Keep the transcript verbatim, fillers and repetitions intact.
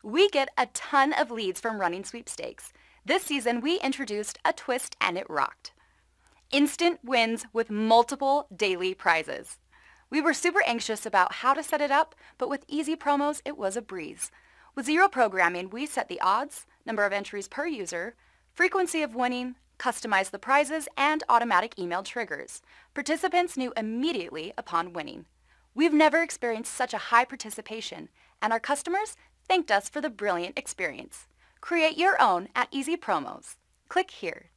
We get a ton of leads from running sweepstakes. This season, we introduced a twist and it rocked. Instant wins with multiple daily prizes. We were super anxious about how to set it up, but with Easy Promos, it was a breeze. With zero programming, we set the odds, number of entries per user, frequency of winning, customized the prizes, and automatic email triggers. Participants knew immediately upon winning. We've never experienced such a high participation, and our customers thanked us for the brilliant experience. Create your own at Easy Promos. Click here.